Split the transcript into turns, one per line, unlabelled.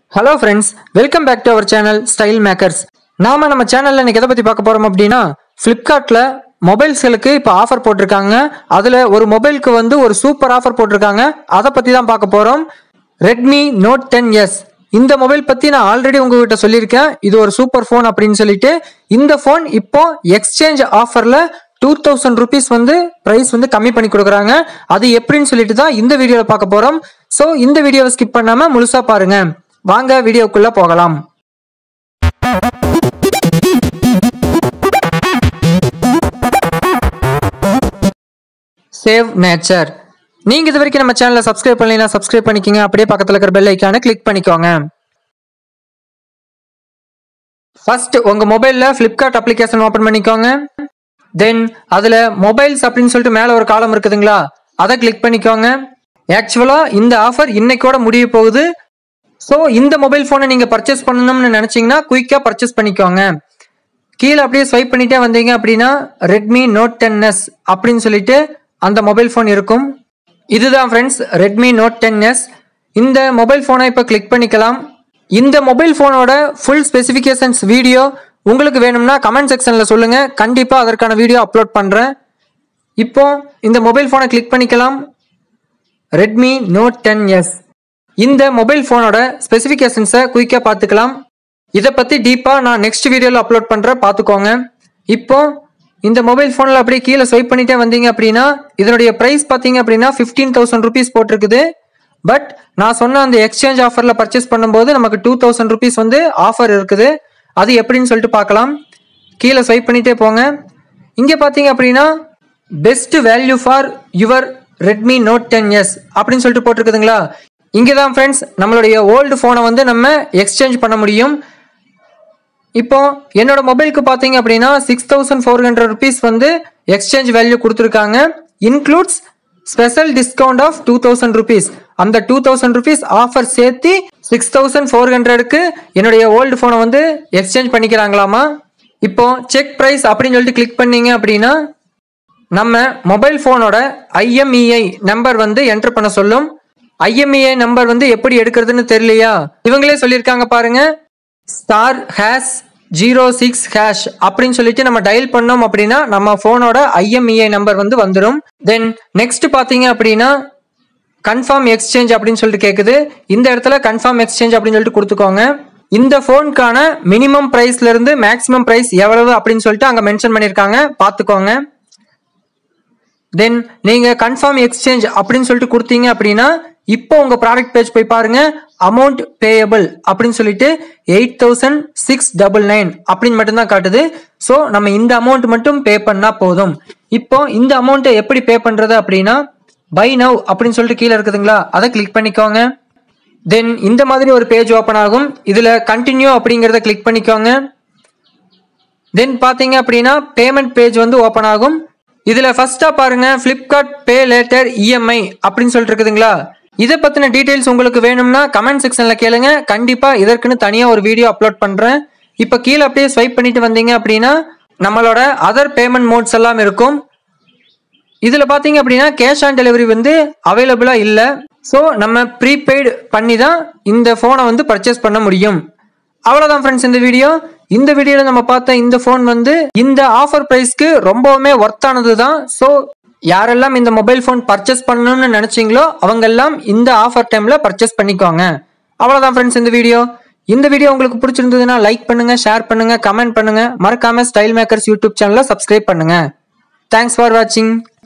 Hello friends, welcome back to our channel Style Makers. நாம நம்ம சேனல்ல இன்னைக்கு எதை பத்தி பார்க்க போறோம் அப்படினா Flipkartல மொபைல்ஸ்களுக்கு இப்ப ஆஃபர் போட்டுருக்காங்க. அதுல ஒரு மொபைலுக்கு வந்து ஒரு சூப்பர் ஆஃபர் போட்டுருக்காங்க. அத பத்தி தான் பார்க்க போறோம். Redmi Note 10s. இந்த மொபைல் பத்தி நான் ஆல்ரெடி உங்ககிட்ட சொல்லியிருக்கேன். இது ஒரு சூப்பர் ஃபோன் அப்படினு சொல்லிட்டு இந்த ஃபோன் இப்போ எக்ஸ்சேஞ்ச் ஆஃபர்ல 2000 rupees வந்து பிரைஸ் வந்து கம்மி பண்ணி கொடுக்கறாங்க. அது எப்படின்னு சொல்லிட்டு தான் இந்த வீடியோல பார்க்க போறோம். சோ இந்த வீடியோவை ஸ்கிப் பண்ணாம முழுசா பாருங்க. வாங்க வீடியோக்குள்ள போகலாம். Save nature. நீங்க இதுவரைக்கும் நம்ம சேனலை சப்ஸ்கிரைப் பண்ணலைனா சப்ஸ்கிரைப் பண்ணிக்கங்க. அப்படியே பக்கத்துல இருக்கிற பெல் ஐகானை கிளிக் பண்ணிக்கோங்க. ஃபர்ஸ்ட் உங்க மொபைல்ல Flipkart அப்ளிகேஷன் ஓபன் பண்ணிக்கோங்க. தென் அதுல மொபைல்ஸ் அப்படினு சொல்லிட்டு மேல ஒரு காலம் இருக்குதுங்களா, அதை கிளிக் பண்ணிக்கோங்க. ஆக்சுவலா இந்த ஆஃபர் இன்னைக்கோட முடிய போகுது. சோ இந்த மொபைல் போனை நீங்க பர்ச்சேஸ் பண்ணணும்னு நினைச்சீங்கன்னா குயிக்கா பர்ச்சேஸ் பண்ணிக்கோங்க. கீழே அப்படியே ஸ்வைப் பண்ணிட்டே வந்தீங்க அப்படின்னா Redmi Note 10s அப்படின்னு சொல்லிட்டு அந்த மொபைல் போன் இருக்கும். இதுதான் ஃப்ரெண்ட்ஸ் Redmi Note 10s. இந்த மொபைல் போனை இப்போ கிளிக் பண்ணிக்கலாம். இந்த மொபைல் போனோட ஃபுல் ஸ்பெசிஃபிகேஷன்ஸ் வீடியோ உங்களுக்கு வேணும்னா கமெண்ட் செக்ஷன்ல சொல்லுங்க. கண்டிப்பா அதற்கான வீடியோ அப்லோட் பண்றேன். இப்போ இந்த மொபைல் போனை கிளிக் பண்ணிக்கலாம். Redmi Note 10s. இந்த மொபைல் போனோட ஸ்பெசிஃபிகேஷன்ஸை குயிக்கா பார்த்துக்கலாம். இதை பத்தி டீப்பா நான் நெக்ஸ்ட் வீடியோல அப்லோட் பண்றேன், பார்த்துக்கோங்க. இப்போ இந்த மொபைல் போன்ல அப்படியே கீழே ஸ்வைப் பண்ணிட்டே வந்தீங்க அப்படின்னா இதனுடைய பிரைஸ் பார்த்தீங்க அப்படின்னா 15,000 rupees போட்டிருக்குது. பட் நான் சொன்ன அந்த எக்ஸ்சேஞ்ச் ஆஃபர்ல பர்ச்சேஸ் பண்ணும்போது நமக்கு 2000 rupees வந்து ஆஃபர் இருக்குது. அது எப்படின்னு சொல்லிட்டு பார்க்கலாம். கீழே ஸ்வைப் பண்ணிட்டே போங்க. இங்க பார்த்தீங்க அப்படின்னா best value for your Redmi Note 10s அப்படின்னு சொல்லிட்டு போட்டிருக்குதுங்களா. இங்கதான் ஃப்ரெண்ட்ஸ் நம்மளுடைய ஓல்டு போனை வந்து நம்ம எக்ஸ்சேஞ்ச் பண்ண முடியும். இப்போ என்னோட மொபைலுக்கு பார்த்தீங்க அப்படின்னா 6400 rupees வந்து எக்ஸ்சேஞ்ச் வேல்யூ கொடுத்துருக்காங்க. Includes special discount of 2000 rupees. அந்த 2000 rupees ஆஃபர் சேர்த்து 6400க்கு என்னுடைய ஓல்டு போனை வந்து எக்ஸ்சேஞ்ச் பண்ணிக்கிறாங்களாமா. இப்போ செக் பிரைஸ் அப்படின்னு சொல்லிட்டு கிளிக் பண்ணீங்க அப்படின்னா நம்ம மொபைல் போனோட IMEI நம்பர் வந்து என்டர் பண்ண சொல்லும். IMEI நம்பர் வந்து எப்படி எடுக்கிறதுன்னு தெரியலையா, இவங்களே சொல்லியிருக்காங்க பாருங்க. *#06# அப்படின்னு சொல்லிட்டு நம்ம டயல் பண்ணோம் அப்படின்னா நம்ம போனோட IMEI நம்பர் வந்து வந்துடும். தென் நெக்ஸ்ட் பாத்தீங்க அப்படின்னா கன்ஃபார்ம் எக்ஸ்சேஞ்ச் அப்படின்னு சொல்லிட்டு கேக்குது. இந்த இடத்துல கன்ஃபார்ம் எக்ஸ்சேஞ்ச் அப்படின்னு சொல்லிட்டு கொடுத்துக்கோங்க. இந்த போனுக்கான மினிமம் பிரைஸ்ல இருந்து மேக்ஸிமம் பிரைஸ் எவ்வளவு அப்படின்னு சொல்லிட்டு அங்க மென்ஷன் பண்ணிருக்காங்க, பாத்துக்கோங்க. தென் நீங்க கன்ஃபார்ம் எக்ஸ்சேஞ்ச் அப்படின்னு சொல்லிட்டு கொடுத்தீங்க அப்படின்னா இப்போ உங்க ப்ராடக்ட் பேஜ் போய் பாருங்க. அமௌண்ட் பேயபிள் அப்படின்னு சொல்லிட்டு 8699 அப்படின்னு மட்டும் தான் காட்டுது. ஸோ நம்ம இந்த அமௌண்ட் மட்டும் பே பண்ணா போதும். இப்போ இந்த அமௌண்ட்டை எப்படி பே பண்றது அப்படின்னா பை நவ் அப்படின்னு சொல்லிட்டு கீழே இருக்குதுங்களா, அதை கிளிக் பண்ணிக்கோங்க. தென் இந்த மாதிரி ஒரு பேஜ் ஓப்பன் ஆகும். இதுல கண்டினியூ அப்படிங்கிறத கிளிக் பண்ணிக்கோங்க. தென் பாத்தீங்க அப்படின்னா பேமெண்ட் பேஜ் வந்து ஓப்பன் ஆகும். இதுல ஃபர்ஸ்டா பாருங்க Flipkart பே லேட்டர் EMI அப்படின்னு சொல்லிட்டு இருக்குதுங்களா. இதை பத்தின டீடைல்ஸ் உங்களுக்கு வேணும்னா கமெண்ட் செக்ஷன்ல கேளுங்க. கண்டிப்பா இதற்குன்னு தனியா ஒரு வீடியோ அப்லோட் பண்றேன். இப்ப கீழே அப்படியே ஸ்வைப் பண்ணிட்டு வந்தீங்க அப்படின்னா நம்மளோட அதர் பேமெண்ட் மோட்ஸ் எல்லாம் இருக்கும். இதுல பாத்தீங்க அப்படின்னா கேஷ் ஆன் டெலிவரி வந்து அவைலபிளா இல்ல. ஸோ நம்ம ப்ரீபெய்டு பண்ணி தான் இந்த போனை வந்து பர்ச்சேஸ் பண்ண முடியும். அவ்வளவுதான் ஃப்ரெண்ட்ஸ் இந்த வீடியோ. இந்த வீடியோல நம்ம பார்த்த இந்த போன் வந்து இந்த ஆஃபர் பிரைஸ்க்கு ரொம்பவுமே ஒர்த்தானது தான். ஸோ யாரெல்லாம் இந்த மொபைல் போன் பர்ச்சேஸ் பண்ணணும்னு நினைச்சீங்களோ அவங்க எல்லாம் இந்த ஆஃபர் டைம்ல பர்ச்சேஸ் பண்ணிக்கோங்க. அவ்வளவுதான் ஃப்ரெண்ட்ஸ் இந்த வீடியோ. இந்த வீடியோ உங்களுக்கு பிடிச்சிருந்ததுன்னா லைக் பண்ணுங்க, ஷேர் பண்ணுங்க, கமெண்ட் பண்ணுங்க. மறக்காம ஸ்டைல் மேக்கர்ஸ் யூடியூப் சேனலை சப்ஸ்கிரைப் பண்ணுங்க. தேங்க்ஸ் ஃபார் வாட்சிங்.